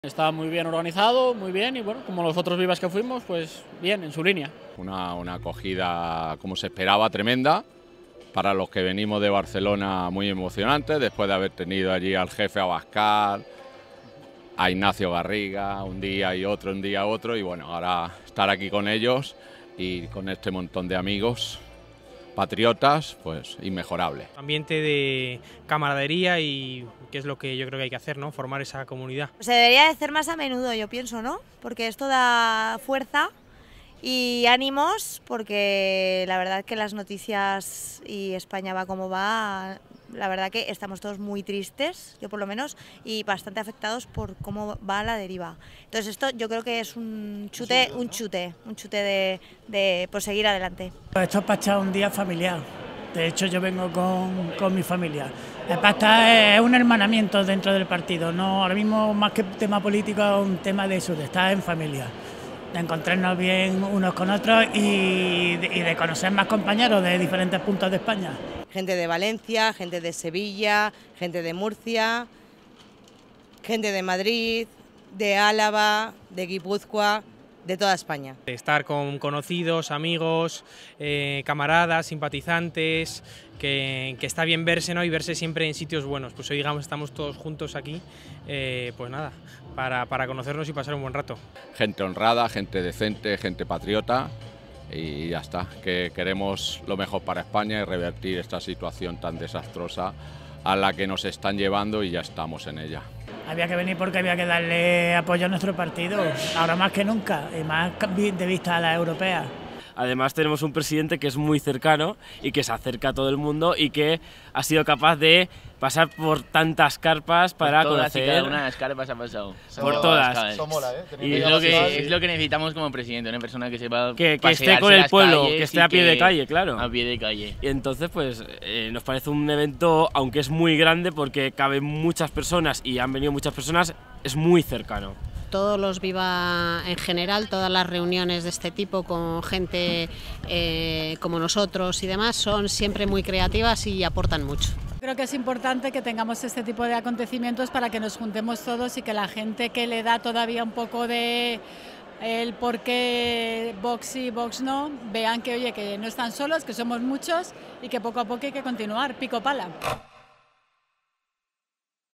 Está muy bien organizado, muy bien, y bueno, como los otros Vivas que fuimos, pues bien, en su línea. Una acogida, como se esperaba, tremenda. Para los que venimos de Barcelona, muy emocionante, después de haber tenido allí al jefe Abascal, a Ignacio Garriga, un día y otro, un día otro, y bueno, ahora estar aquí con ellos y con este montón de amigos patriotas, pues inmejorable. Ambiente de camaradería y que es lo que yo creo que hay que hacer, ¿no? Formar esa comunidad. Se debería de hacer más a menudo, yo pienso, ¿no? Porque esto da fuerza y ánimos, porque la verdad que las noticias y España va como va, la verdad que estamos todos muy tristes, yo por lo menos, y bastante afectados por cómo va la deriva. Entonces esto yo creo que es un chute de pues, seguir adelante. Esto es para echar un día familiar. De hecho, yo vengo con mi familia. El pacta es un hermanamiento dentro del partido. No, ahora mismo, más que tema político, es un tema de eso, de estar en familia, de encontrarnos bien unos con otros y de conocer más compañeros de diferentes puntos de España. Gente de Valencia, gente de Sevilla, gente de Murcia, gente de Madrid, de Álava, de Guipúzcoa, de toda España. Estar con conocidos, amigos, camaradas, simpatizantes, que está bien verse, ¿no? Y verse siempre en sitios buenos. Pues hoy, digamos, estamos todos juntos aquí, pues nada, para conocernos y pasar un buen rato. Gente honrada, gente decente, gente patriota, y ya está, que queremos lo mejor para España y revertir esta situación tan desastrosa a la que nos están llevando, y ya estamos en ella. Había que venir porque había que darle apoyo a nuestro partido, ahora más que nunca, y más de vista a la europea. Además tenemos un presidente que es muy cercano y que se acerca a todo el mundo y que ha sido capaz de pasar por tantas carpas para conocer. Cada una de las carpas ha pasado. Por todas. Y es lo que necesitamos como presidente, una persona que sepa que esté con el pueblo, que esté a pie de calle, claro. A pie de calle. Y entonces pues nos parece un evento, aunque es muy grande porque caben muchas personas y han venido muchas personas, es muy cercano. Todos los Viva en general, todas las reuniones de este tipo con gente como nosotros y demás son siempre muy creativas y aportan mucho. Creo que es importante que tengamos este tipo de acontecimientos para que nos juntemos todos y que la gente que le da todavía un poco de el por qué Vox sí, Vox no, vean que oye, que no están solos, que somos muchos y que poco a poco hay que continuar, pico pala.